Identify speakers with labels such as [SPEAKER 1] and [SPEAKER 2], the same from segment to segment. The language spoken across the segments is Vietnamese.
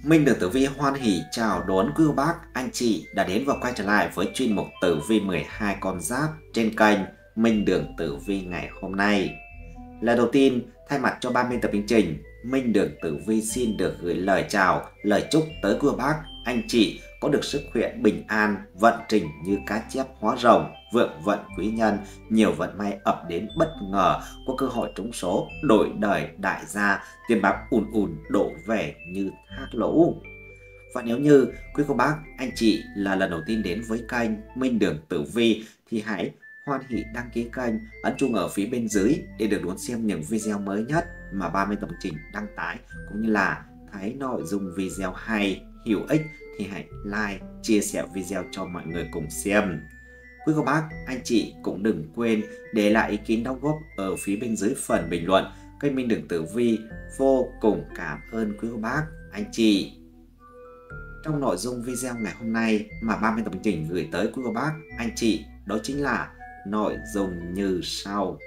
[SPEAKER 1] Minh được Tử Vi hoan hỉ chào đón quý cô bác, anh chị đã đến và quay trở lại với chuyên mục Tử Vi 12 con giáp trên kênh Minh Đường Tử Vi ngày hôm nay. Lần đầu tiên, thay mặt cho ban biên tập chương trình, Minh Đường Tử Vi xin được gửi lời chào, lời chúc tới quý cô bác, anh chị có được sức khỏe bình an, vận trình như cá chép hóa rồng, vượng vận quý nhân, nhiều vận may ập đến bất ngờ, có cơ hội trúng số, đổi đời đại gia, tiền bạc ùn ùn đổ về như thác lũ. Và nếu như quý cô bác, anh chị là lần đầu tiên đến với kênh Minh Đường Tử Vi thì hãy hoan hỉ đăng ký kênh, ấn chuông ở phía bên dưới để được đón xem những video mới nhất mà ban biên tập chương trình đăng tải, cũng như là thấy nội dung video hay, hữu ích thì hãy like, chia sẻ video cho mọi người cùng xem. Quý cô bác, anh chị cũng đừng quên để lại ý kiến đóng góp ở phía bên dưới phần bình luận. Kênh Minh Đường Tử Vi vô cùng cảm ơn quý cô bác, anh chị. Trong nội dung video ngày hôm nay mà ban biên tập chương trình gửi tới quý cô bác, anh chị, đó chính là nội dung như sau.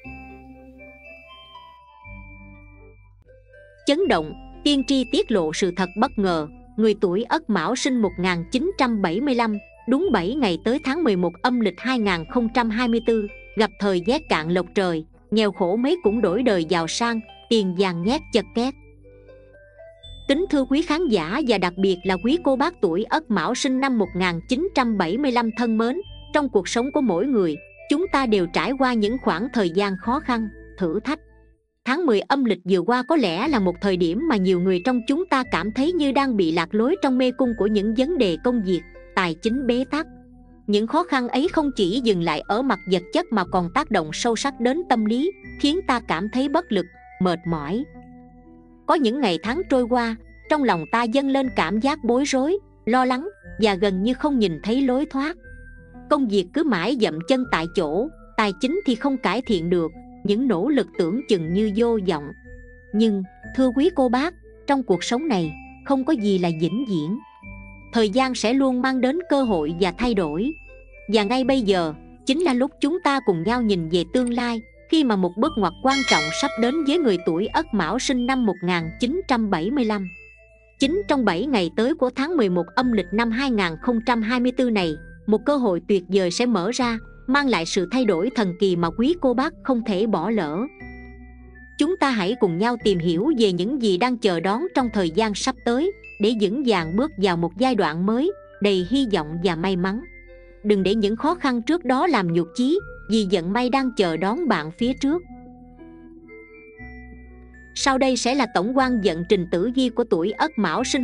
[SPEAKER 2] Chấn động, tiên tri tiết lộ sự thật bất ngờ. Người tuổi Ất Mão sinh 1975, đúng 7 ngày tới tháng 11 âm lịch 2024, gặp thời rét cạn lộc trời, nghèo khổ mấy cũng đổi đời giàu sang, tiền vàng nhét chật két. Kính thưa quý khán giả và đặc biệt là quý cô bác tuổi Ất Mão sinh năm 1975 thân mến, trong cuộc sống của mỗi người, chúng ta đều trải qua những khoảng thời gian khó khăn, thử thách. Tháng 10 âm lịch vừa qua có lẽ là một thời điểm mà nhiều người trong chúng ta cảm thấy như đang bị lạc lối trong mê cung của những vấn đề công việc, tài chính bế tắc. Những khó khăn ấy không chỉ dừng lại ở mặt vật chất mà còn tác động sâu sắc đến tâm lý, khiến ta cảm thấy bất lực, mệt mỏi. Có những ngày tháng trôi qua, trong lòng ta dâng lên cảm giác bối rối, lo lắng và gần như không nhìn thấy lối thoát. Công việc cứ mãi dậm chân tại chỗ, tài chính thì không cải thiện được, những nỗ lực tưởng chừng như vô vọng. Nhưng, thưa quý cô bác, trong cuộc sống này, không có gì là vĩnh viễn. Thời gian sẽ luôn mang đến cơ hội và thay đổi. Và ngay bây giờ, chính là lúc chúng ta cùng nhau nhìn về tương lai, khi mà một bước ngoặt quan trọng sắp đến với người tuổi Ất Mão sinh năm 1975. Chính trong 7 ngày tới của tháng 11 âm lịch năm 2024 này, một cơ hội tuyệt vời sẽ mở ra, mang lại sự thay đổi thần kỳ mà quý cô bác không thể bỏ lỡ. Chúng ta hãy cùng nhau tìm hiểu về những gì đang chờ đón trong thời gian sắp tới, để vững vàng bước vào một giai đoạn mới, đầy hy vọng và may mắn. Đừng để những khó khăn trước đó làm nhụt chí, vì vận may đang chờ đón bạn phía trước. Sau đây sẽ là tổng quan vận trình tử vi của tuổi Ất Mão sinh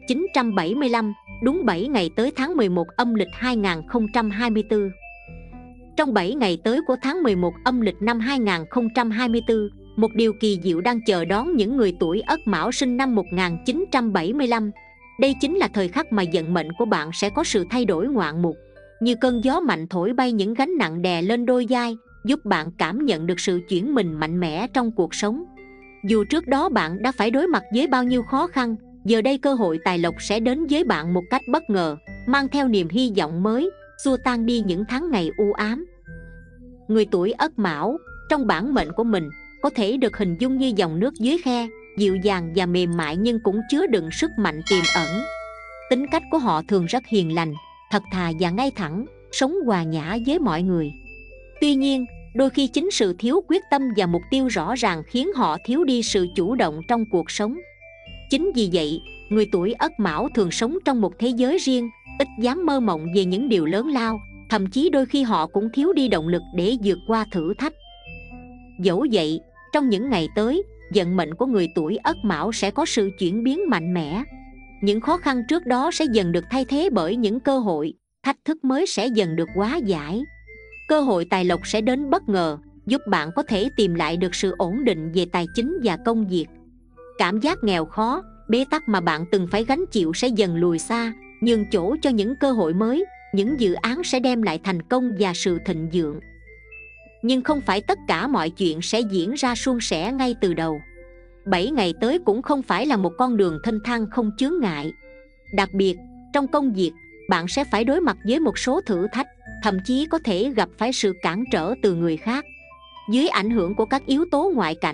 [SPEAKER 2] 1975, đúng 7 ngày tới tháng 11 âm lịch 2024. Trong 7 ngày tới của tháng 11 âm lịch năm 2024, một điều kỳ diệu đang chờ đón những người tuổi Ất Mão sinh năm 1975. Đây chính là thời khắc mà vận mệnh của bạn sẽ có sự thay đổi ngoạn mục. Như cơn gió mạnh thổi bay những gánh nặng đè lên đôi vai, giúp bạn cảm nhận được sự chuyển mình mạnh mẽ trong cuộc sống. Dù trước đó bạn đã phải đối mặt với bao nhiêu khó khăn, giờ đây cơ hội tài lộc sẽ đến với bạn một cách bất ngờ, mang theo niềm hy vọng mới, xua tan đi những tháng ngày u ám. Người tuổi Ất Mão, trong bản mệnh của mình, có thể được hình dung như dòng nước dưới khe, dịu dàng và mềm mại nhưng cũng chứa đựng sức mạnh tiềm ẩn. Tính cách của họ thường rất hiền lành, thật thà và ngay thẳng, sống hòa nhã với mọi người. Tuy nhiên, đôi khi chính sự thiếu quyết tâm và mục tiêu rõ ràng khiến họ thiếu đi sự chủ động trong cuộc sống. Chính vì vậy, người tuổi Ất Mão thường sống trong một thế giới riêng, ít dám mơ mộng về những điều lớn lao, thậm chí đôi khi họ cũng thiếu đi động lực để vượt qua thử thách. Dẫu vậy, trong những ngày tới, vận mệnh của người tuổi Ất Mão sẽ có sự chuyển biến mạnh mẽ. Những khó khăn trước đó sẽ dần được thay thế bởi những cơ hội, thách thức mới sẽ dần được hóa giải. Cơ hội tài lộc sẽ đến bất ngờ, giúp bạn có thể tìm lại được sự ổn định về tài chính và công việc. Cảm giác nghèo khó, bế tắc mà bạn từng phải gánh chịu sẽ dần lùi xa, nhường chỗ cho những cơ hội mới, những dự án sẽ đem lại thành công và sự thịnh vượng. Nhưng không phải tất cả mọi chuyện sẽ diễn ra suôn sẻ ngay từ đầu. 7 ngày tới cũng không phải là một con đường thênh thang không chướng ngại. Đặc biệt, trong công việc, bạn sẽ phải đối mặt với một số thử thách, thậm chí có thể gặp phải sự cản trở từ người khác. Dưới ảnh hưởng của các yếu tố ngoại cảnh,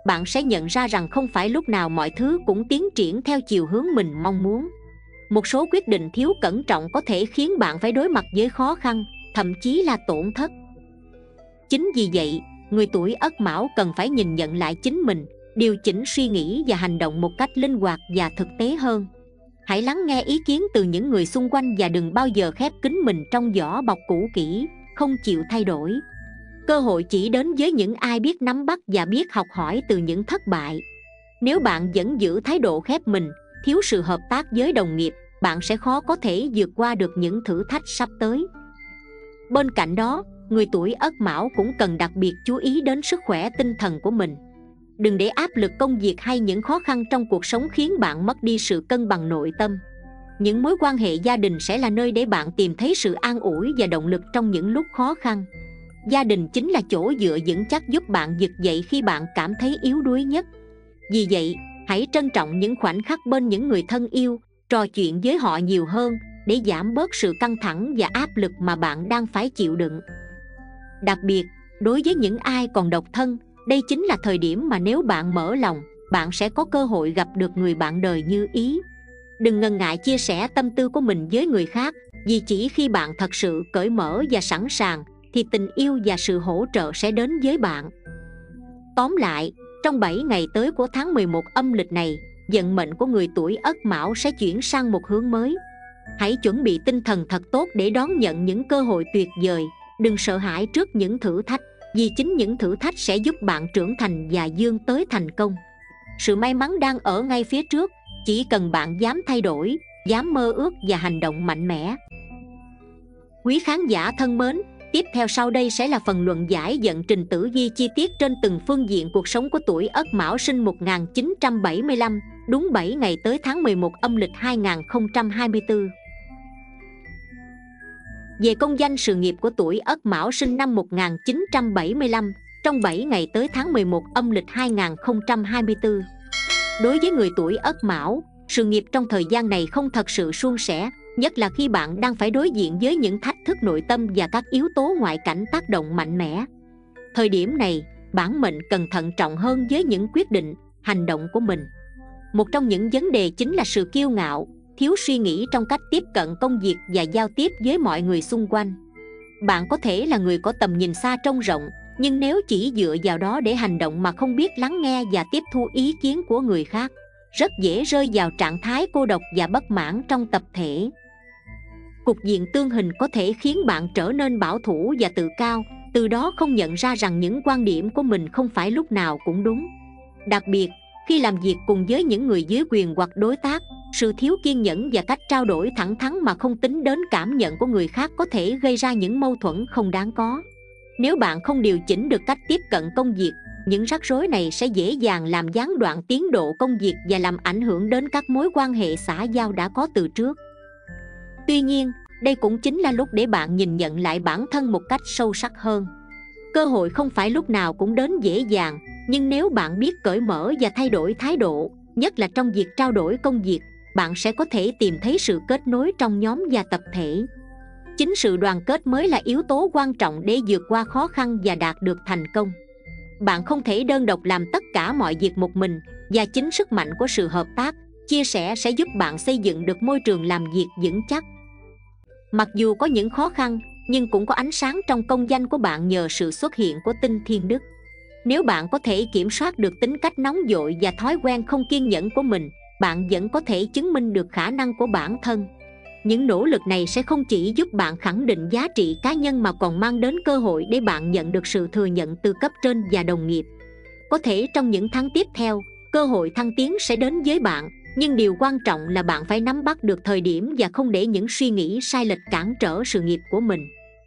[SPEAKER 2] bạn sẽ nhận ra rằng không phải lúc nào mọi thứ cũng tiến triển theo chiều hướng mình mong muốn. Một số quyết định thiếu cẩn trọng có thể khiến bạn phải đối mặt với khó khăn, thậm chí là tổn thất. Chính vì vậy, người tuổi Ất Mão cần phải nhìn nhận lại chính mình, điều chỉnh suy nghĩ và hành động một cách linh hoạt và thực tế hơn. Hãy lắng nghe ý kiến từ những người xung quanh và đừng bao giờ khép kín mình trong vỏ bọc cũ kỹ, không chịu thay đổi. Cơ hội chỉ đến với những ai biết nắm bắt và biết học hỏi từ những thất bại. Nếu bạn vẫn giữ thái độ khép mình, thiếu sự hợp tác với đồng nghiệp, bạn sẽ khó có thể vượt qua được những thử thách sắp tới. Bên cạnh đó, người tuổi Ất Mão cũng cần đặc biệt chú ý đến sức khỏe tinh thần của mình. Đừng để áp lực công việc hay những khó khăn trong cuộc sống khiến bạn mất đi sự cân bằng nội tâm. Những mối quan hệ gia đình sẽ là nơi để bạn tìm thấy sự an ủi và động lực trong những lúc khó khăn. Gia đình chính là chỗ dựa vững chắc giúp bạn vực dậy khi bạn cảm thấy yếu đuối nhất. Vì vậy, hãy trân trọng những khoảnh khắc bên những người thân yêu, trò chuyện với họ nhiều hơn để giảm bớt sự căng thẳng và áp lực mà bạn đang phải chịu đựng. Đặc biệt, đối với những ai còn độc thân, đây chính là thời điểm mà nếu bạn mở lòng, bạn sẽ có cơ hội gặp được người bạn đời như ý. Đừng ngần ngại chia sẻ tâm tư của mình với người khác, vì chỉ khi bạn thật sự cởi mở và sẵn sàng, thì tình yêu và sự hỗ trợ sẽ đến với bạn. Tóm lại, trong 7 ngày tới của tháng 11 âm lịch này, vận mệnh của người tuổi Ất Mão sẽ chuyển sang một hướng mới. Hãy chuẩn bị tinh thần thật tốt để đón nhận những cơ hội tuyệt vời. Đừng sợ hãi trước những thử thách, vì chính những thử thách sẽ giúp bạn trưởng thành và vươn tới thành công. Sự may mắn đang ở ngay phía trước, chỉ cần bạn dám thay đổi, dám mơ ước và hành động mạnh mẽ. Quý khán giả thân mến, tiếp theo sau đây sẽ là phần luận giải vận trình tử vi chi tiết trên từng phương diện cuộc sống của tuổi Ất Mão sinh 1975, đúng 7 ngày tới tháng 11 âm lịch 2024. Về công danh sự nghiệp của tuổi Ất Mão sinh năm 1975, trong 7 ngày tới tháng 11 âm lịch 2024. Đối với người tuổi Ất Mão, sự nghiệp trong thời gian này không thật sự suôn sẻ, nhất là khi bạn đang phải đối diện với những thách thức nội tâm và các yếu tố ngoại cảnh tác động mạnh mẽ. Thời điểm này, bản mệnh cần thận trọng hơn với những quyết định, hành động của mình. Một trong những vấn đề chính là sự kiêu ngạo, thiếu suy nghĩ trong cách tiếp cận công việc và giao tiếp với mọi người xung quanh. Bạn có thể là người có tầm nhìn xa trông rộng, nhưng nếu chỉ dựa vào đó để hành động mà không biết lắng nghe và tiếp thu ý kiến của người khác, rất dễ rơi vào trạng thái cô độc và bất mãn trong tập thể. Cục diện tương hình có thể khiến bạn trở nên bảo thủ và tự cao, từ đó không nhận ra rằng những quan điểm của mình không phải lúc nào cũng đúng. Đặc biệt, khi làm việc cùng với những người dưới quyền hoặc đối tác, sự thiếu kiên nhẫn và cách trao đổi thẳng thắn mà không tính đến cảm nhận của người khác có thể gây ra những mâu thuẫn không đáng có. Nếu bạn không điều chỉnh được cách tiếp cận công việc, những rắc rối này sẽ dễ dàng làm gián đoạn tiến độ công việc và làm ảnh hưởng đến các mối quan hệ xã giao đã có từ trước. Tuy nhiên, đây cũng chính là lúc để bạn nhìn nhận lại bản thân một cách sâu sắc hơn. Cơ hội không phải lúc nào cũng đến dễ dàng, nhưng nếu bạn biết cởi mở và thay đổi thái độ, nhất là trong việc trao đổi công việc, bạn sẽ có thể tìm thấy sự kết nối trong nhóm và tập thể. Chính sự đoàn kết mới là yếu tố quan trọng để vượt qua khó khăn và đạt được thành công. Bạn không thể đơn độc làm tất cả mọi việc một mình, và chính sức mạnh của sự hợp tác, chia sẻ sẽ giúp bạn xây dựng được môi trường làm việc vững chắc. Mặc dù có những khó khăn, nhưng cũng có ánh sáng trong công danh của bạn nhờ sự xuất hiện của tinh thiên đức. Nếu bạn có thể kiểm soát được tính cách nóng vội và thói quen không kiên nhẫn của mình, bạn vẫn có thể chứng minh được khả năng của bản thân. Những nỗ lực này sẽ không chỉ giúp bạn khẳng định giá trị cá nhân mà còn mang đến cơ hội để bạn nhận được sự thừa nhận từ cấp trên và đồng nghiệp. Có thể trong những tháng tiếp theo, cơ hội thăng tiến sẽ đến với bạn, nhưng điều quan trọng là bạn phải nắm bắt được thời điểm và không để những suy nghĩ sai lệch cản trở sự nghiệp của mình.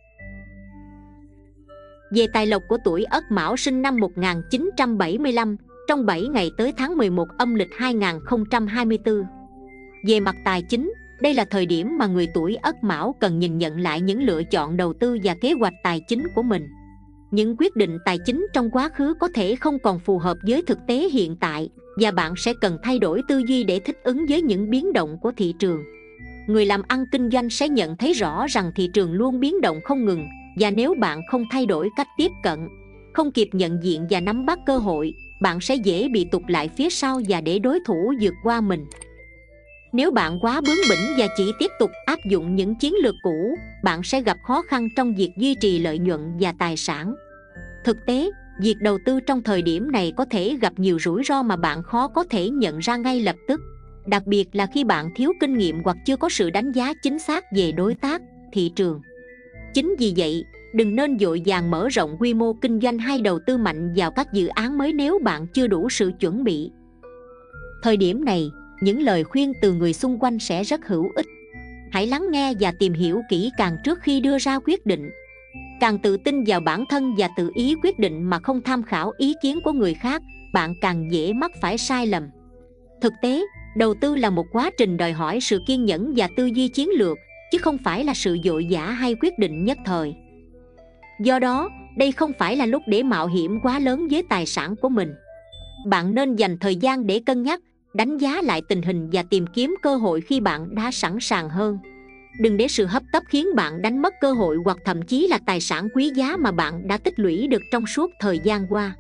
[SPEAKER 2] Về tài lộc của tuổi Ất Mão sinh năm 1975, trong 7 ngày tới tháng 11 âm lịch 2024. Về mặt tài chính, đây là thời điểm mà người tuổi Ất Mão cần nhìn nhận lại những lựa chọn đầu tư và kế hoạch tài chính của mình. Những quyết định tài chính trong quá khứ có thể không còn phù hợp với thực tế hiện tại, và bạn sẽ cần thay đổi tư duy để thích ứng với những biến động của thị trường. Người làm ăn kinh doanh sẽ nhận thấy rõ rằng thị trường luôn biến động không ngừng, và nếu bạn không thay đổi cách tiếp cận, không kịp nhận diện và nắm bắt cơ hội, bạn sẽ dễ bị tụt lại phía sau và để đối thủ vượt qua mình. Nếu bạn quá bướng bỉnh và chỉ tiếp tục áp dụng những chiến lược cũ, bạn sẽ gặp khó khăn trong việc duy trì lợi nhuận và tài sản. Thực tế, việc đầu tư trong thời điểm này có thể gặp nhiều rủi ro mà bạn khó có thể nhận ra ngay lập tức, đặc biệt là khi bạn thiếu kinh nghiệm hoặc chưa có sự đánh giá chính xác về đối tác, thị trường. Chính vì vậy, đừng nên vội vàng mở rộng quy mô kinh doanh hay đầu tư mạnh vào các dự án mới nếu bạn chưa đủ sự chuẩn bị. Thời điểm này, những lời khuyên từ người xung quanh sẽ rất hữu ích. Hãy lắng nghe và tìm hiểu kỹ càng trước khi đưa ra quyết định. Càng tự tin vào bản thân và tự ý quyết định mà không tham khảo ý kiến của người khác, bạn càng dễ mắc phải sai lầm. Thực tế, đầu tư là một quá trình đòi hỏi sự kiên nhẫn và tư duy chiến lược, chứ không phải là sự vội vã hay quyết định nhất thời. Do đó, đây không phải là lúc để mạo hiểm quá lớn với tài sản của mình. Bạn nên dành thời gian để cân nhắc, đánh giá lại tình hình và tìm kiếm cơ hội khi bạn đã sẵn sàng hơn. Đừng để sự hấp tấp khiến bạn đánh mất cơ hội hoặc thậm chí là tài sản quý giá mà bạn đã tích lũy được trong suốt thời gian qua.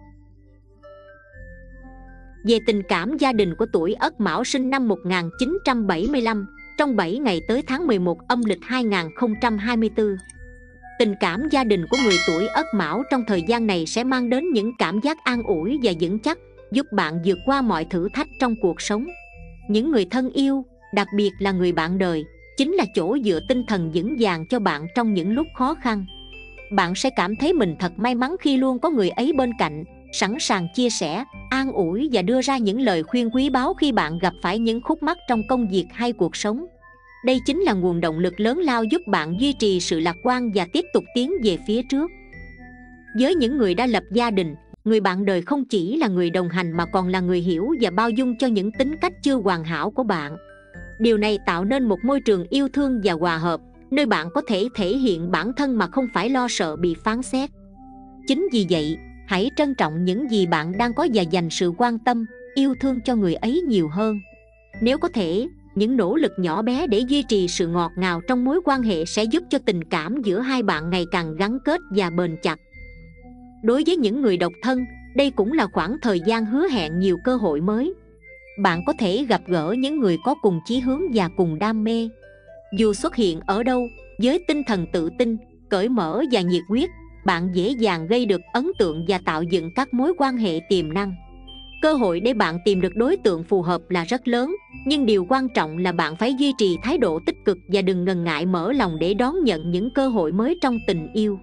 [SPEAKER 2] Về tình cảm gia đình của tuổi Ất Mão sinh năm 1975, trong 7 ngày tới tháng 11 âm lịch 2024. Tình cảm gia đình của người tuổi Ất Mão trong thời gian này sẽ mang đến những cảm giác an ủi và vững chắc, giúp bạn vượt qua mọi thử thách trong cuộc sống. Những người thân yêu, đặc biệt là người bạn đời, chính là chỗ dựa tinh thần vững vàng cho bạn trong những lúc khó khăn. Bạn sẽ cảm thấy mình thật may mắn khi luôn có người ấy bên cạnh, sẵn sàng chia sẻ, an ủi và đưa ra những lời khuyên quý báu khi bạn gặp phải những khúc mắc trong công việc hay cuộc sống. Đây chính là nguồn động lực lớn lao giúp bạn duy trì sự lạc quan và tiếp tục tiến về phía trước. Với những người đã lập gia đình, người bạn đời không chỉ là người đồng hành mà còn là người hiểu và bao dung cho những tính cách chưa hoàn hảo của bạn. Điều này tạo nên một môi trường yêu thương và hòa hợp, nơi bạn có thể thể hiện bản thân mà không phải lo sợ bị phán xét. Chính vì vậy, hãy trân trọng những gì bạn đang có và dành sự quan tâm, yêu thương cho người ấy nhiều hơn. Nếu có thể, những nỗ lực nhỏ bé để duy trì sự ngọt ngào trong mối quan hệ sẽ giúp cho tình cảm giữa hai bạn ngày càng gắn kết và bền chặt. Đối với những người độc thân, đây cũng là khoảng thời gian hứa hẹn nhiều cơ hội mới. Bạn có thể gặp gỡ những người có cùng chí hướng và cùng đam mê. Dù xuất hiện ở đâu, với tinh thần tự tin, cởi mở và nhiệt huyết, bạn dễ dàng gây được ấn tượng và tạo dựng các mối quan hệ tiềm năng. Cơ hội để bạn tìm được đối tượng phù hợp là rất lớn, nhưng điều quan trọng là bạn phải duy trì thái độ tích cực và đừng ngần ngại mở lòng để đón nhận những cơ hội mới trong tình yêu.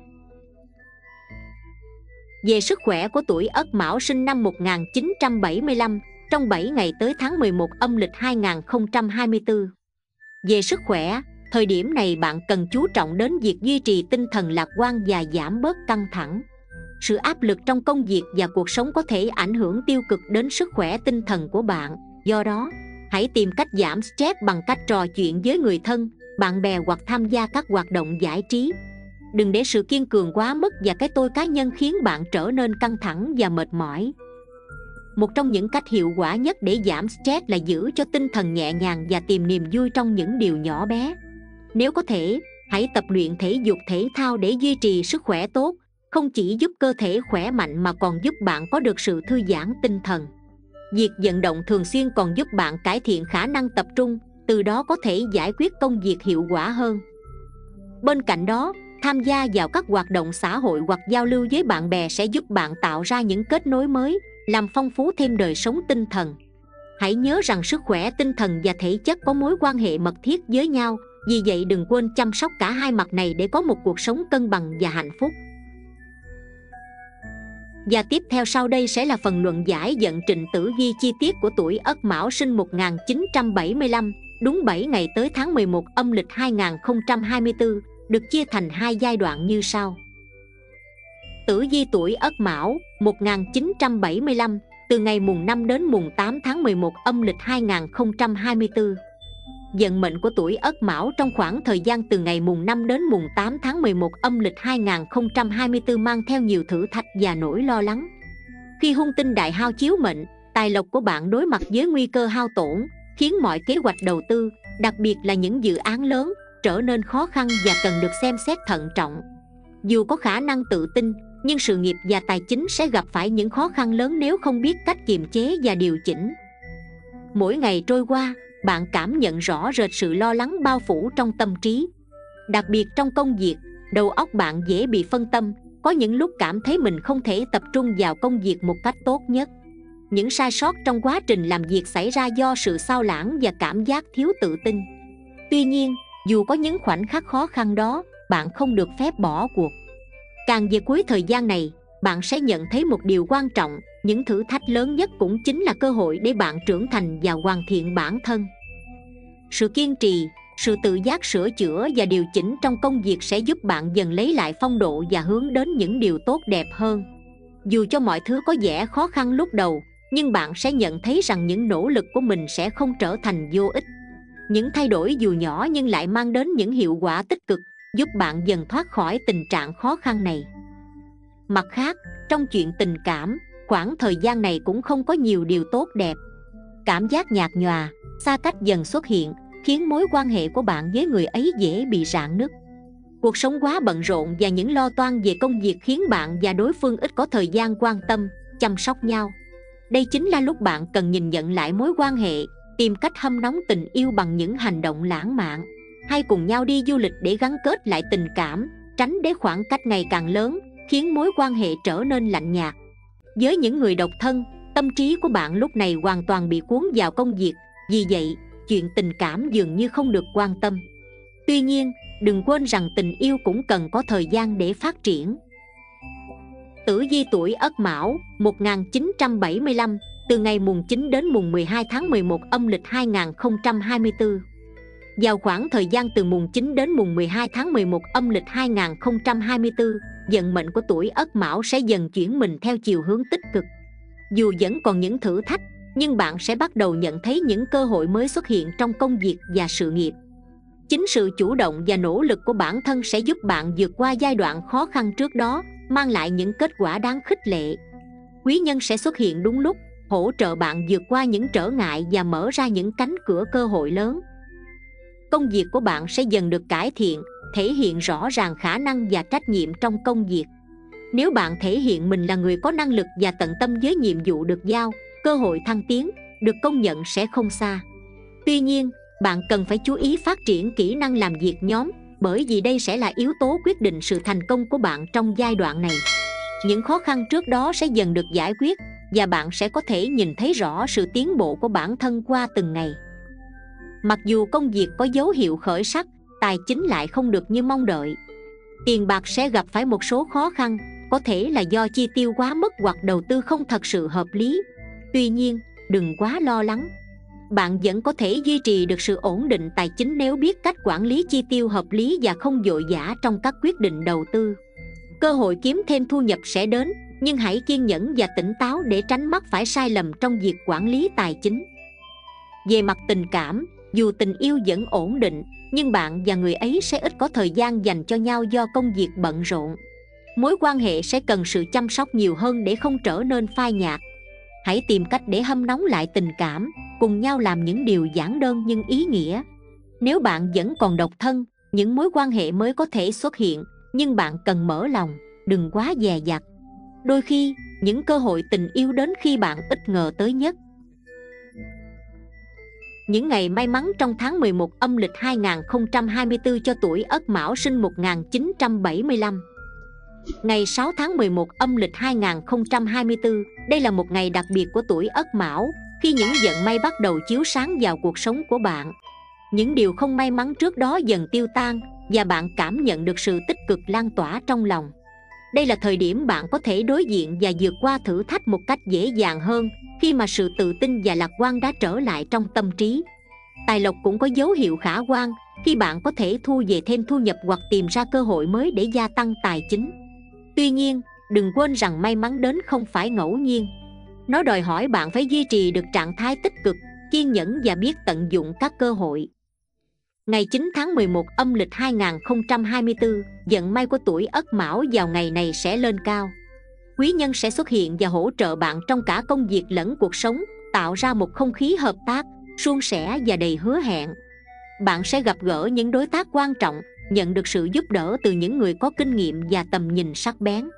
[SPEAKER 2] Về sức khỏe của tuổi Ất Mão sinh năm 1975, trong 7 ngày tới tháng 11 âm lịch 2024. Về sức khỏe, thời điểm này bạn cần chú trọng đến việc duy trì tinh thần lạc quan và giảm bớt căng thẳng. Sự áp lực trong công việc và cuộc sống có thể ảnh hưởng tiêu cực đến sức khỏe tinh thần của bạn. Do đó, hãy tìm cách giảm stress bằng cách trò chuyện với người thân, bạn bè hoặc tham gia các hoạt động giải trí. Đừng để sự kiên cường quá mức và cái tôi cá nhân khiến bạn trở nên căng thẳng và mệt mỏi. Một trong những cách hiệu quả nhất để giảm stress là giữ cho tinh thần nhẹ nhàng và tìm niềm vui trong những điều nhỏ bé. Nếu có thể, hãy tập luyện thể dục thể thao để duy trì sức khỏe tốt, không chỉ giúp cơ thể khỏe mạnh mà còn giúp bạn có được sự thư giãn tinh thần. Việc vận động thường xuyên còn giúp bạn cải thiện khả năng tập trung, từ đó có thể giải quyết công việc hiệu quả hơn. Bên cạnh đó, tham gia vào các hoạt động xã hội hoặc giao lưu với bạn bè sẽ giúp bạn tạo ra những kết nối mới, làm phong phú thêm đời sống tinh thần. Hãy nhớ rằng sức khỏe tinh thần và thể chất có mối quan hệ mật thiết với nhau, vì vậy đừng quên chăm sóc cả hai mặt này để có một cuộc sống cân bằng và hạnh phúc. Và tiếp theo sau đây sẽ là phần luận giải vận trình tử vi chi tiết của tuổi Ất Mão sinh 1975, đúng 7 ngày tới tháng 11 âm lịch 2024, được chia thành hai giai đoạn như sau. Tử vi tuổi Ất Mão 1975, từ ngày mùng 5 đến mùng 8 tháng 11 âm lịch 2024. Vận mệnh của tuổi Ất Mão trong khoảng thời gian từ ngày mùng 5 đến mùng 8 tháng 11 âm lịch 2024 mang theo nhiều thử thách và nỗi lo lắng. Khi hung tinh đại hao chiếu mệnh, tài lộc của bạn đối mặt với nguy cơ hao tổn, khiến mọi kế hoạch đầu tư, đặc biệt là những dự án lớn, trở nên khó khăn và cần được xem xét thận trọng. Dù có khả năng tự tin, nhưng sự nghiệp và tài chính sẽ gặp phải những khó khăn lớn nếu không biết cách kiềm chế và điều chỉnh. Mỗi ngày trôi qua, bạn cảm nhận rõ rệt sự lo lắng bao phủ trong tâm trí. Đặc biệt trong công việc, đầu óc bạn dễ bị phân tâm, có những lúc cảm thấy mình không thể tập trung vào công việc một cách tốt nhất. Những sai sót trong quá trình làm việc xảy ra do sự xao lãng và cảm giác thiếu tự tin. Tuy nhiên, dù có những khoảnh khắc khó khăn đó, bạn không được phép bỏ cuộc. Càng về cuối thời gian này, bạn sẽ nhận thấy một điều quan trọng, những thử thách lớn nhất cũng chính là cơ hội để bạn trưởng thành và hoàn thiện bản thân. Sự kiên trì, sự tự giác sửa chữa và điều chỉnh trong công việc sẽ giúp bạn dần lấy lại phong độ và hướng đến những điều tốt đẹp hơn. Dù cho mọi thứ có vẻ khó khăn lúc đầu, nhưng bạn sẽ nhận thấy rằng những nỗ lực của mình sẽ không trở thành vô ích. Những thay đổi dù nhỏ nhưng lại mang đến những hiệu quả tích cực, giúp bạn dần thoát khỏi tình trạng khó khăn này. Mặt khác, trong chuyện tình cảm, khoảng thời gian này cũng không có nhiều điều tốt đẹp. Cảm giác nhạt nhòa, xa cách dần xuất hiện, khiến mối quan hệ của bạn với người ấy dễ bị rạn nứt. Cuộc sống quá bận rộn và những lo toan về công việc khiến bạn và đối phương ít có thời gian quan tâm, chăm sóc nhau. Đây chính là lúc bạn cần nhìn nhận lại mối quan hệ, tìm cách hâm nóng tình yêu bằng những hành động lãng mạn, hay cùng nhau đi du lịch để gắn kết lại tình cảm, tránh để khoảng cách ngày càng lớn, khiến mối quan hệ trở nên lạnh nhạt. Với những người độc thân, tâm trí của bạn lúc này hoàn toàn bị cuốn vào công việc, vì vậy, chuyện tình cảm dường như không được quan tâm. Tuy nhiên, đừng quên rằng tình yêu cũng cần có thời gian để phát triển. Tử vi tuổi Ất Mão 1975, từ ngày mùng 9 đến mùng 12 tháng 11 âm lịch 2024. Vào khoảng thời gian từ mùng 9 đến mùng 12 tháng 11 âm lịch 2024, vận mệnh của tuổi Ất Mão sẽ dần chuyển mình theo chiều hướng tích cực. Dù vẫn còn những thử thách, nhưng bạn sẽ bắt đầu nhận thấy những cơ hội mới xuất hiện trong công việc và sự nghiệp. Chính sự chủ động và nỗ lực của bản thân sẽ giúp bạn vượt qua giai đoạn khó khăn trước đó, mang lại những kết quả đáng khích lệ. Quý nhân sẽ xuất hiện đúng lúc, hỗ trợ bạn vượt qua những trở ngại và mở ra những cánh cửa cơ hội lớn. Công việc của bạn sẽ dần được cải thiện, thể hiện rõ ràng khả năng và trách nhiệm trong công việc. Nếu bạn thể hiện mình là người có năng lực và tận tâm với nhiệm vụ được giao, cơ hội thăng tiến, được công nhận sẽ không xa. Tuy nhiên, bạn cần phải chú ý phát triển kỹ năng làm việc nhóm, bởi vì đây sẽ là yếu tố quyết định sự thành công của bạn trong giai đoạn này. Những khó khăn trước đó sẽ dần được giải quyết, và bạn sẽ có thể nhìn thấy rõ sự tiến bộ của bản thân qua từng ngày. Mặc dù công việc có dấu hiệu khởi sắc, tài chính lại không được như mong đợi. Tiền bạc sẽ gặp phải một số khó khăn, có thể là do chi tiêu quá mức hoặc đầu tư không thật sự hợp lý. Tuy nhiên, đừng quá lo lắng. Bạn vẫn có thể duy trì được sự ổn định tài chính nếu biết cách quản lý chi tiêu hợp lý và không vội vã trong các quyết định đầu tư. Cơ hội kiếm thêm thu nhập sẽ đến, nhưng hãy kiên nhẫn và tỉnh táo để tránh mắc phải sai lầm trong việc quản lý tài chính. Về mặt tình cảm, dù tình yêu vẫn ổn định, nhưng bạn và người ấy sẽ ít có thời gian dành cho nhau do công việc bận rộn. Mối quan hệ sẽ cần sự chăm sóc nhiều hơn để không trở nên phai nhạt. Hãy tìm cách để hâm nóng lại tình cảm, cùng nhau làm những điều giản đơn nhưng ý nghĩa. Nếu bạn vẫn còn độc thân, những mối quan hệ mới có thể xuất hiện, nhưng bạn cần mở lòng, đừng quá dè dặt. Đôi khi, những cơ hội tình yêu đến khi bạn ít ngờ tới nhất. Những ngày may mắn trong tháng 11 âm lịch 2024 cho tuổi Ất Mão sinh 1975. Ngày 6 tháng 11 âm lịch 2024, đây là một ngày đặc biệt của tuổi Ất Mão, khi những vận may bắt đầu chiếu sáng vào cuộc sống của bạn. Những điều không may mắn trước đó dần tiêu tan, và bạn cảm nhận được sự tích cực lan tỏa trong lòng. Đây là thời điểm bạn có thể đối diện và vượt qua thử thách một cách dễ dàng hơn, khi mà sự tự tin và lạc quan đã trở lại trong tâm trí. Tài lộc cũng có dấu hiệu khả quan, khi bạn có thể thu về thêm thu nhập hoặc tìm ra cơ hội mới để gia tăng tài chính. Tuy nhiên, đừng quên rằng may mắn đến không phải ngẫu nhiên. Nó đòi hỏi bạn phải duy trì được trạng thái tích cực, kiên nhẫn và biết tận dụng các cơ hội. Ngày 9 tháng 11 âm lịch 2024, vận may của tuổi Ất Mão vào ngày này sẽ lên cao. Quý nhân sẽ xuất hiện và hỗ trợ bạn trong cả công việc lẫn cuộc sống, tạo ra một không khí hợp tác, suôn sẻ và đầy hứa hẹn. Bạn sẽ gặp gỡ những đối tác quan trọng, nhận được sự giúp đỡ từ những người có kinh nghiệm và tầm nhìn sắc bén.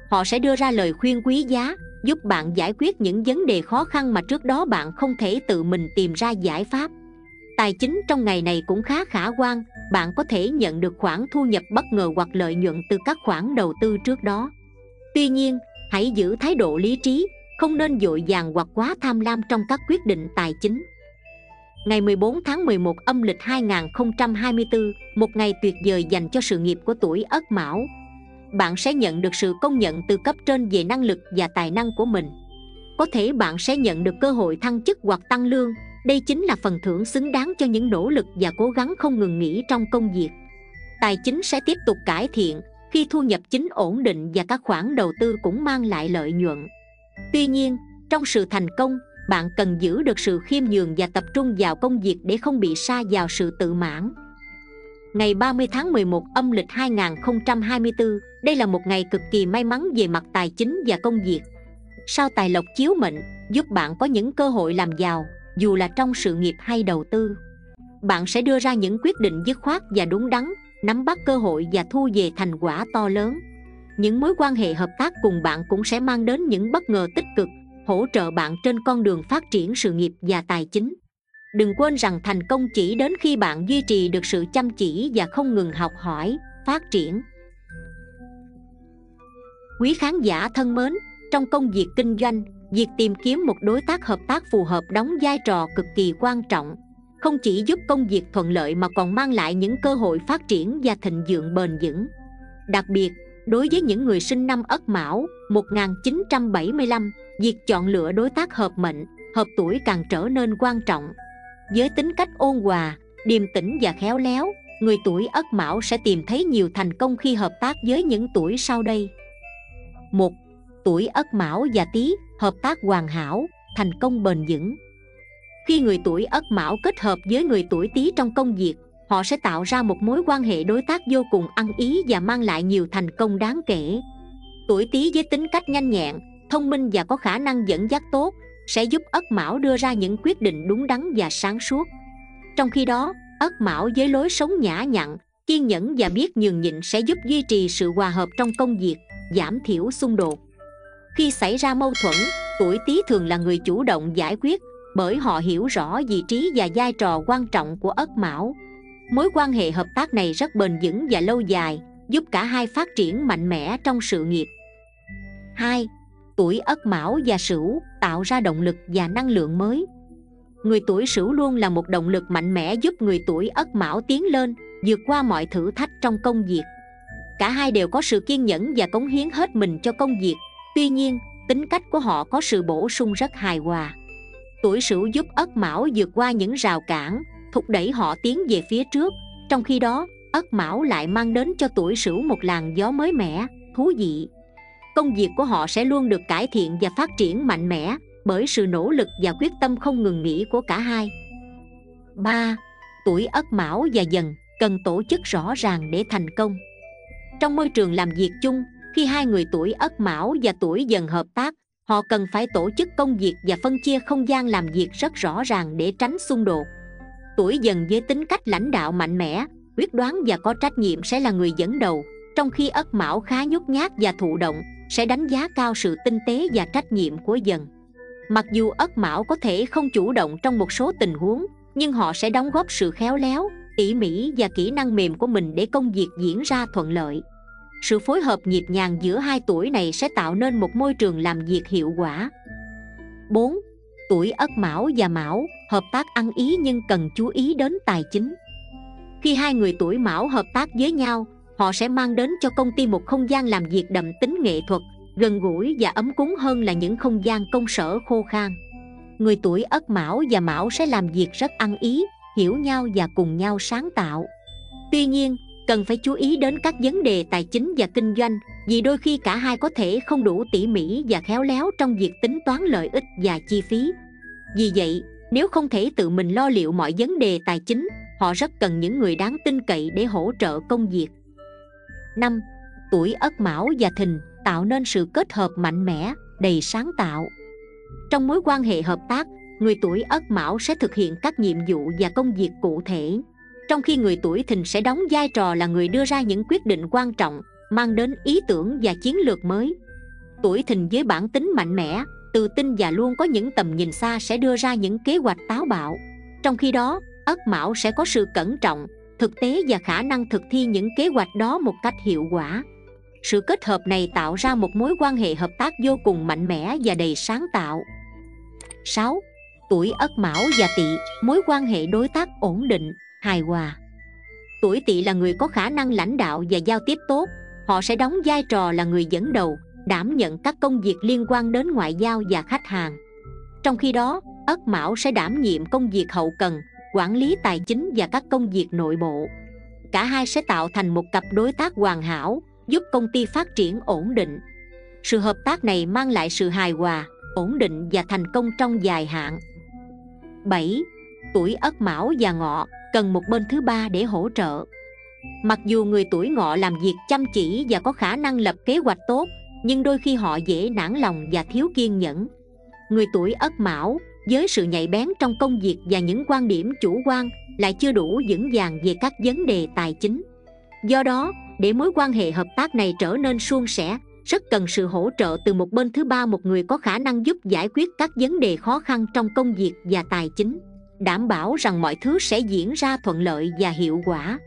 [SPEAKER 2] họ sẽ đưa ra lời khuyên quý giá, giúp bạn giải quyết những vấn đề khó khăn mà trước đó bạn không thể tự mình tìm ra giải pháp. Tài chính trong ngày này cũng khá khả quan, bạn có thể nhận được khoản thu nhập bất ngờ hoặc lợi nhuận từ các khoản đầu tư trước đó. Tuy nhiên, hãy giữ thái độ lý trí, không nên vội vàng hoặc quá tham lam trong các quyết định tài chính. Ngày 14 tháng 11 âm lịch 2024, một ngày tuyệt vời dành cho sự nghiệp của tuổi Ất Mão. Bạn sẽ nhận được sự công nhận từ cấp trên về năng lực và tài năng của mình. Có thể bạn sẽ nhận được cơ hội thăng chức hoặc tăng lương. Đây chính là phần thưởng xứng đáng cho những nỗ lực và cố gắng không ngừng nghỉ trong công việc. Tài chính sẽ tiếp tục cải thiện khi thu nhập chính ổn định và các khoản đầu tư cũng mang lại lợi nhuận. Tuy nhiên, trong sự thành công, bạn cần giữ được sự khiêm nhường và tập trung vào công việc để không bị sa vào sự tự mãn. Ngày 30 tháng 11 âm lịch 2024, đây là một ngày cực kỳ may mắn về mặt tài chính và công việc. Sao tài lộc chiếu mệnh giúp bạn có những cơ hội làm giàu, dù là trong sự nghiệp hay đầu tư. Bạn sẽ đưa ra những quyết định dứt khoát và đúng đắn, nắm bắt cơ hội và thu về thành quả to lớn. Những mối quan hệ hợp tác cùng bạn cũng sẽ mang đến những bất ngờ tích cực, hỗ trợ bạn trên con đường phát triển sự nghiệp và tài chính. Đừng quên rằng thành công chỉ đến khi bạn duy trì được sự chăm chỉ và không ngừng học hỏi, phát triển. Quý khán giả thân mến, trong công việc kinh doanh, việc tìm kiếm một đối tác hợp tác phù hợp đóng vai trò cực kỳ quan trọng, không chỉ giúp công việc thuận lợi mà còn mang lại những cơ hội phát triển và thịnh vượng bền vững. Đặc biệt, đối với những người sinh năm Ất Mão 1975, việc chọn lựa đối tác hợp mệnh, hợp tuổi càng trở nên quan trọng. Với tính cách ôn hòa, điềm tĩnh và khéo léo, người tuổi Ất Mão sẽ tìm thấy nhiều thành công khi hợp tác với những tuổi sau đây. 1. Tuổi Ất Mão và Tý hợp tác hoàn hảo, thành công bền vững. Khi người tuổi Ất Mão kết hợp với người tuổi Tý trong công việc, họ sẽ tạo ra một mối quan hệ đối tác vô cùng ăn ý và mang lại nhiều thành công đáng kể. Tuổi Tý với tính cách nhanh nhẹn, thông minh và có khả năng dẫn dắt tốt sẽ giúp Ất Mão đưa ra những quyết định đúng đắn và sáng suốt. Trong khi đó, Ất Mão với lối sống nhã nhặn, kiên nhẫn và biết nhường nhịn sẽ giúp duy trì sự hòa hợp trong công việc, giảm thiểu xung đột. Khi xảy ra mâu thuẫn, tuổi Tý thường là người chủ động giải quyết, bởi họ hiểu rõ vị trí và vai trò quan trọng của Ất Mão. Mối quan hệ hợp tác này rất bền vững và lâu dài, giúp cả hai phát triển mạnh mẽ trong sự nghiệp. 2. Tuổi Ất Mão và Sửu tạo ra động lực và năng lượng mới. Người tuổi Sửu luôn là một động lực mạnh mẽ giúp người tuổi Ất Mão tiến lên, vượt qua mọi thử thách trong công việc. Cả hai đều có sự kiên nhẫn và cống hiến hết mình cho công việc. Tuy nhiên, tính cách của họ có sự bổ sung rất hài hòa. Tuổi Sửu giúp Ất Mão vượt qua những rào cản, thúc đẩy họ tiến về phía trước. Trong khi đó, Ất Mão lại mang đến cho tuổi Sửu một làn gió mới mẻ, thú vị. Công việc của họ sẽ luôn được cải thiện và phát triển mạnh mẽ bởi sự nỗ lực và quyết tâm không ngừng nghỉ của cả hai. 3. Tuổi Ất Mão và Dần cần tổ chức rõ ràng để thành công. Trong môi trường làm việc chung, khi hai người tuổi Ất Mão và tuổi Dần hợp tác, họ cần phải tổ chức công việc và phân chia không gian làm việc rất rõ ràng để tránh xung đột. Tuổi Dần với tính cách lãnh đạo mạnh mẽ, quyết đoán và có trách nhiệm sẽ là người dẫn đầu, trong khi Ất Mão khá nhút nhát và thụ động, sẽ đánh giá cao sự tinh tế và trách nhiệm của Dần. Mặc dù Ất Mão có thể không chủ động trong một số tình huống, nhưng họ sẽ đóng góp sự khéo léo, tỉ mỉ và kỹ năng mềm của mình để công việc diễn ra thuận lợi. Sự phối hợp nhịp nhàng giữa hai tuổi này sẽ tạo nên một môi trường làm việc hiệu quả. 4. Tuổi Ất Mão và Mão hợp tác ăn ý nhưng cần chú ý đến tài chính. Khi hai người tuổi Mão hợp tác với nhau, họ sẽ mang đến cho công ty một không gian làm việc đậm tính nghệ thuật, gần gũi và ấm cúng hơn là những không gian công sở khô khan. Người tuổi Ất Mão và Mão sẽ làm việc rất ăn ý, hiểu nhau và cùng nhau sáng tạo. Tuy nhiên, cần phải chú ý đến các vấn đề tài chính và kinh doanh, vì đôi khi cả hai có thể không đủ tỉ mỉ và khéo léo trong việc tính toán lợi ích và chi phí. Vì vậy, nếu không thể tự mình lo liệu mọi vấn đề tài chính, họ rất cần những người đáng tin cậy để hỗ trợ công việc. 5. Tuổi Ất Mão và Thìn tạo nên sự kết hợp mạnh mẽ, đầy sáng tạo. Trong mối quan hệ hợp tác, người tuổi Ất Mão sẽ thực hiện các nhiệm vụ và công việc cụ thể, trong khi người tuổi Thìn sẽ đóng vai trò là người đưa ra những quyết định quan trọng, mang đến ý tưởng và chiến lược mới. Tuổi Thìn với bản tính mạnh mẽ, tự tin và luôn có những tầm nhìn xa sẽ đưa ra những kế hoạch táo bạo. Trong khi đó, Ất Mão sẽ có sự cẩn trọng, thực tế và khả năng thực thi những kế hoạch đó một cách hiệu quả. Sự kết hợp này tạo ra một mối quan hệ hợp tác vô cùng mạnh mẽ và đầy sáng tạo. 6. Tuổi Ất Mão và Tỵ, mối quan hệ đối tác ổn định, hài hòa. Tuổi Tỵ là người có khả năng lãnh đạo và giao tiếp tốt. Họ sẽ đóng vai trò là người dẫn đầu, đảm nhận các công việc liên quan đến ngoại giao và khách hàng. Trong khi đó, Ất Mão sẽ đảm nhiệm công việc hậu cần, quản lý tài chính và các công việc nội bộ. Cả hai sẽ tạo thành một cặp đối tác hoàn hảo, giúp công ty phát triển ổn định. Sự hợp tác này mang lại sự hài hòa, ổn định và thành công trong dài hạn. 7. Tuổi Ất Mão và Ngọ, cần một bên thứ ba để hỗ trợ. Mặc dù người tuổi Ngọ làm việc chăm chỉ và có khả năng lập kế hoạch tốt, nhưng đôi khi họ dễ nản lòng và thiếu kiên nhẫn. Người tuổi Ất Mão, với sự nhạy bén trong công việc và những quan điểm chủ quan, lại chưa đủ vững vàng về các vấn đề tài chính. Do đó, để mối quan hệ hợp tác này trở nên suôn sẻ, rất cần sự hỗ trợ từ một bên thứ ba, một người có khả năng giúp giải quyết các vấn đề khó khăn trong công việc và tài chính, đảm bảo rằng mọi thứ sẽ diễn ra thuận lợi và hiệu quả.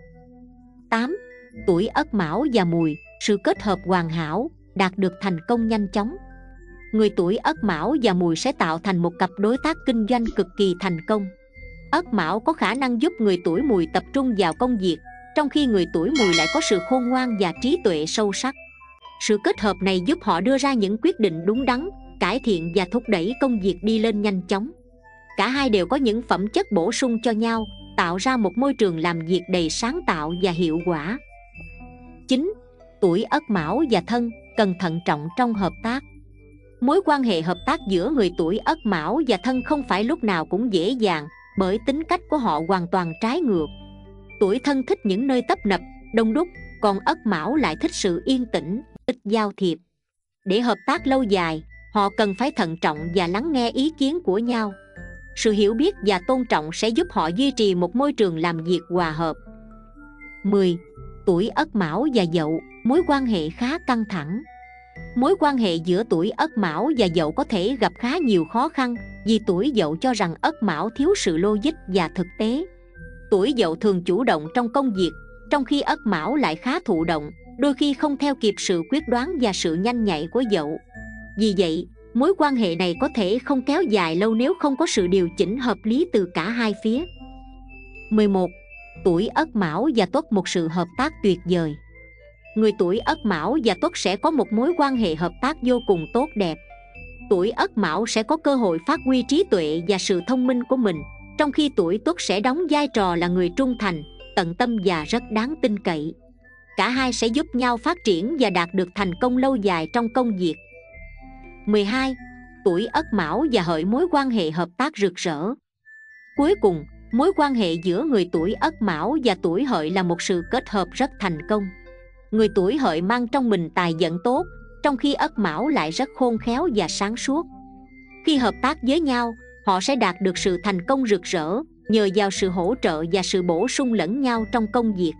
[SPEAKER 2] 8. Tuổi Ất Mão và Mùi, sự kết hợp hoàn hảo, đạt được thành công nhanh chóng. Người tuổi Ất Mão và Mùi sẽ tạo thành một cặp đối tác kinh doanh cực kỳ thành công. Ất Mão có khả năng giúp người tuổi Mùi tập trung vào công việc, trong khi người tuổi Mùi lại có sự khôn ngoan và trí tuệ sâu sắc. Sự kết hợp này giúp họ đưa ra những quyết định đúng đắn, cải thiện và thúc đẩy công việc đi lên nhanh chóng. Cả hai đều có những phẩm chất bổ sung cho nhau, tạo ra một môi trường làm việc đầy sáng tạo và hiệu quả. 9. Tuổi Ất Mão và Thân, cần thận trọng trong hợp tác. Mối quan hệ hợp tác giữa người tuổi Ất Mão và Thân không phải lúc nào cũng dễ dàng, bởi tính cách của họ hoàn toàn trái ngược. Tuổi Thân thích những nơi tấp nập, đông đúc, còn Ất Mão lại thích sự yên tĩnh, ít giao thiệp. Để hợp tác lâu dài, họ cần phải thận trọng và lắng nghe ý kiến của nhau. Sự hiểu biết và tôn trọng sẽ giúp họ duy trì một môi trường làm việc hòa hợp. 10. Tuổi Ất Mão và Dậu, mối quan hệ khá căng thẳng. Mối quan hệ giữa tuổi Ất Mão và Dậu có thể gặp khá nhiều khó khăn, vì tuổi Dậu cho rằng Ất Mão thiếu sự logic và thực tế. Tuổi Dậu thường chủ động trong công việc, trong khi Ất Mão lại khá thụ động, đôi khi không theo kịp sự quyết đoán và sự nhanh nhạy của Dậu. Vì vậy, mối quan hệ này có thể không kéo dài lâu nếu không có sự điều chỉnh hợp lý từ cả hai phía. 11. Tuổi Ất Mão và Tuất, một sự hợp tác tuyệt vời. Người tuổi Ất Mão và Tuất sẽ có một mối quan hệ hợp tác vô cùng tốt đẹp. Tuổi Ất Mão sẽ có cơ hội phát huy trí tuệ và sự thông minh của mình, trong khi tuổi Tuất sẽ đóng vai trò là người trung thành, tận tâm và rất đáng tin cậy. Cả hai sẽ giúp nhau phát triển và đạt được thành công lâu dài trong công việc. 12. Tuổi Ất Mão và Hợi, mối quan hệ hợp tác rực rỡ. Cuối cùng, mối quan hệ giữa người tuổi Ất Mão và tuổi Hợi là một sự kết hợp rất thành công. Người tuổi Hợi mang trong mình tài vận tốt, trong khi Ất Mão lại rất khôn khéo và sáng suốt. Khi hợp tác với nhau, họ sẽ đạt được sự thành công rực rỡ nhờ vào sự hỗ trợ và sự bổ sung lẫn nhau trong công việc.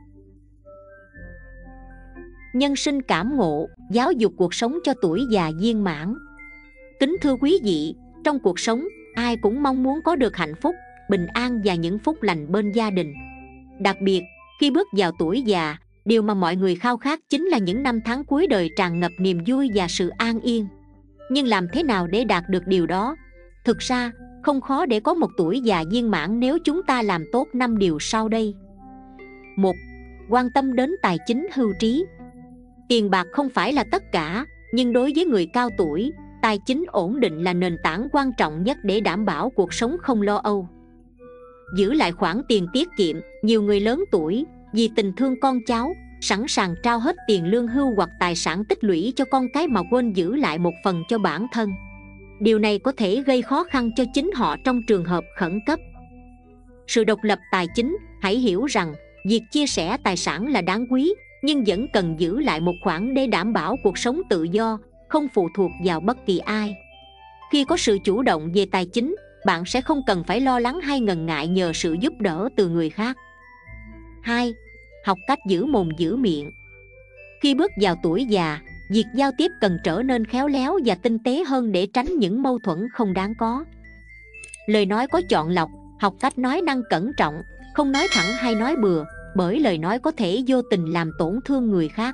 [SPEAKER 2] Nhân sinh cảm ngộ, giáo dục cuộc sống cho tuổi già viên mãn. Kính thưa quý vị, trong cuộc sống, ai cũng mong muốn có được hạnh phúc, bình an và những phúc lành bên gia đình. Đặc biệt, khi bước vào tuổi già, điều mà mọi người khao khát chính là những năm tháng cuối đời tràn ngập niềm vui và sự an yên. Nhưng làm thế nào để đạt được điều đó? Thực ra, không khó để có một tuổi già viên mãn nếu chúng ta làm tốt 5 điều sau đây. 1. Quan tâm đến tài chính hưu trí. Tiền bạc không phải là tất cả, nhưng đối với người cao tuổi, tài chính ổn định là nền tảng quan trọng nhất để đảm bảo cuộc sống không lo âu. Giữ lại khoản tiền tiết kiệm, nhiều người lớn tuổi vì tình thương con cháu sẵn sàng trao hết tiền lương hưu hoặc tài sản tích lũy cho con cái mà quên giữ lại một phần cho bản thân. Điều này có thể gây khó khăn cho chính họ trong trường hợp khẩn cấp. Sự độc lập tài chính, hãy hiểu rằng việc chia sẻ tài sản là đáng quý, nhưng vẫn cần giữ lại một khoản để đảm bảo cuộc sống tự do, không phụ thuộc vào bất kỳ ai. Khi có sự chủ động về tài chính, bạn sẽ không cần phải lo lắng hay ngần ngại nhờ sự giúp đỡ từ người khác. 2. Học cách giữ mồm giữ miệng. Khi bước vào tuổi già, Việc giao tiếp cần trở nên khéo léo và tinh tế hơn để tránh những mâu thuẫn không đáng có. Lời nói có chọn lọc, học cách nói năng cẩn trọng, không nói thẳng hay nói bừa, bởi lời nói có thể vô tình làm tổn thương người khác.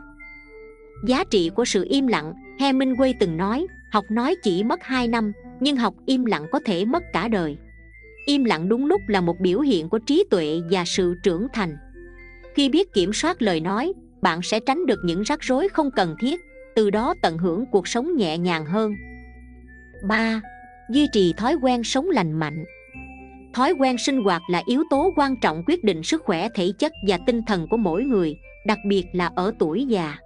[SPEAKER 2] Giá trị của sự im lặng. Hemingway từng nói, học nói chỉ mất 2 năm, nhưng học im lặng có thể mất cả đời. Im lặng đúng lúc là một biểu hiện của trí tuệ và sự trưởng thành. Khi biết kiểm soát lời nói, bạn sẽ tránh được những rắc rối không cần thiết, từ đó tận hưởng cuộc sống nhẹ nhàng hơn. 3. Duy trì thói quen sống lành mạnh. Thói quen sinh hoạt là yếu tố quan trọng quyết định sức khỏe thể chất và tinh thần của mỗi người, đặc biệt là ở tuổi già.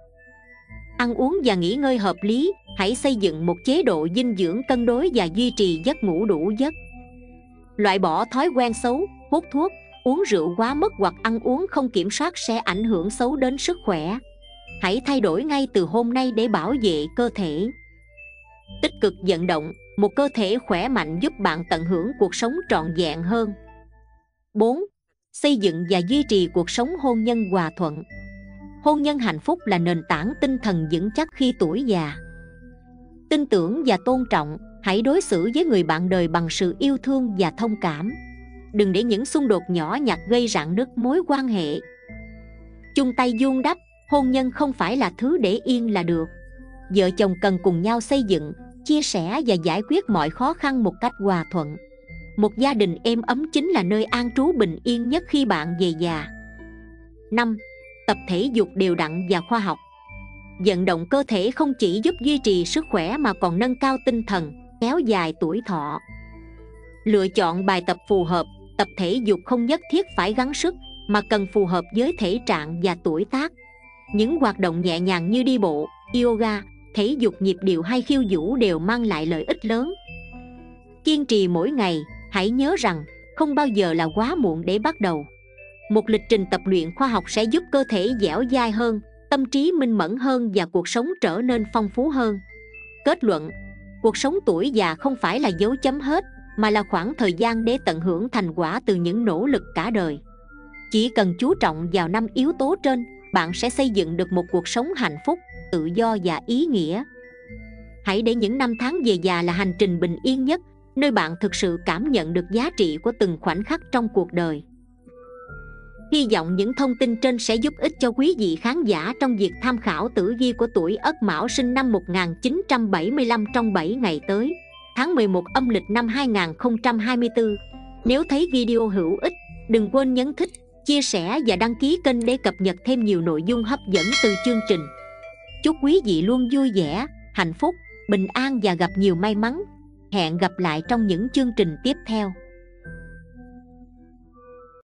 [SPEAKER 2] Ăn uống và nghỉ ngơi hợp lý. Hãy xây dựng một chế độ dinh dưỡng cân đối và duy trì giấc ngủ đủ giấc. Loại bỏ thói quen xấu, hút thuốc, uống rượu quá mức hoặc ăn uống không kiểm soát sẽ ảnh hưởng xấu đến sức khỏe. Hãy thay đổi ngay từ hôm nay để bảo vệ cơ thể. Tích cực vận động. Một cơ thể khỏe mạnh giúp bạn tận hưởng cuộc sống trọn vẹn hơn. 4. Xây dựng và duy trì cuộc sống hôn nhân hòa thuận. Hôn nhân hạnh phúc là nền tảng tinh thần vững chắc khi tuổi già. Tin tưởng và tôn trọng. Hãy đối xử với người bạn đời bằng sự yêu thương và thông cảm. Đừng để những xung đột nhỏ nhặt gây rạn nứt mối quan hệ. Chung tay vun đắp. Hôn nhân không phải là thứ để yên là được. Vợ chồng cần cùng nhau xây dựng, chia sẻ và giải quyết mọi khó khăn một cách hòa thuận. Một gia đình êm ấm chính là nơi an trú bình yên nhất khi bạn về già. 5. Tập thể dục đều đặn và khoa học. Vận động cơ thể không chỉ giúp duy trì sức khỏe mà còn nâng cao tinh thần, kéo dài tuổi thọ. Lựa chọn bài tập phù hợp. Tập thể dục không nhất thiết phải gắng sức, mà cần phù hợp với thể trạng và tuổi tác. Những hoạt động nhẹ nhàng như đi bộ, yoga, thể dục nhịp điệu hay khiêu vũ đều mang lại lợi ích lớn. Kiên trì mỗi ngày. Hãy nhớ rằng không bao giờ là quá muộn để bắt đầu. Một lịch trình tập luyện khoa học sẽ giúp cơ thể dẻo dai hơn, tâm trí minh mẫn hơn và cuộc sống trở nên phong phú hơn. Kết luận, cuộc sống tuổi già không phải là dấu chấm hết, mà là khoảng thời gian để tận hưởng thành quả từ những nỗ lực cả đời. Chỉ cần chú trọng vào 5 yếu tố trên, bạn sẽ xây dựng được một cuộc sống hạnh phúc, tự do và ý nghĩa. Hãy để những năm tháng về già là hành trình bình yên nhất, nơi bạn thực sự cảm nhận được giá trị của từng khoảnh khắc trong cuộc đời. Hy vọng những thông tin trên sẽ giúp ích cho quý vị khán giả trong việc tham khảo tử vi của tuổi Ất Mão sinh năm 1975 trong 7 ngày tới, tháng 11 âm lịch năm 2024. Nếu thấy video hữu ích, đừng quên nhấn thích, chia sẻ và đăng ký kênh để cập nhật thêm nhiều nội dung hấp dẫn từ chương trình. Chúc quý vị luôn vui vẻ, hạnh phúc, bình an và gặp nhiều may mắn. Hẹn gặp lại trong những chương trình tiếp theo.